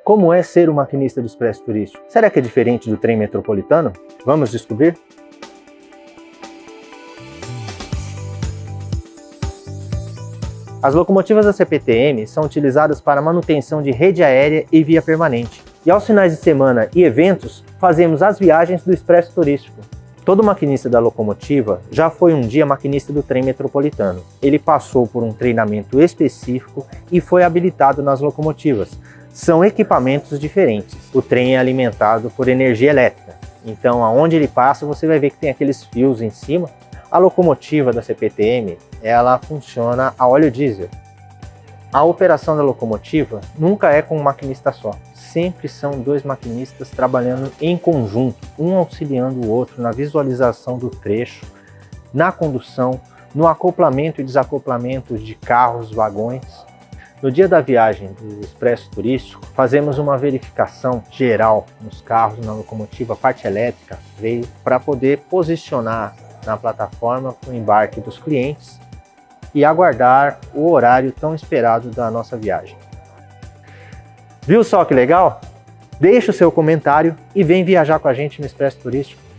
Como é ser um maquinista do Expresso Turístico? Será que é diferente do trem metropolitano? Vamos descobrir? As locomotivas da CPTM são utilizadas para manutenção de rede aérea e via permanente. E aos finais de semana e eventos, fazemos as viagens do Expresso Turístico. Todo maquinista da locomotiva já foi um dia maquinista do trem metropolitano. Ele passou por um treinamento específico e foi habilitado nas locomotivas. São equipamentos diferentes. O trem é alimentado por energia elétrica. Então, aonde ele passa, você vai ver que tem aqueles fios em cima. A locomotiva da CPTM, ela funciona a óleo diesel. A operação da locomotiva nunca é com um maquinista só. Sempre são dois maquinistas trabalhando em conjunto, um auxiliando o outro na visualização do trecho, na condução, no acoplamento e desacoplamento de carros, vagões. No dia da viagem do Expresso Turístico, fazemos uma verificação geral nos carros, na locomotiva, parte elétrica, veio para poder posicionar na plataforma para o embarque dos clientes e aguardar o horário tão esperado da nossa viagem. Viu só que legal? Deixe o seu comentário e vem viajar com a gente no Expresso Turístico.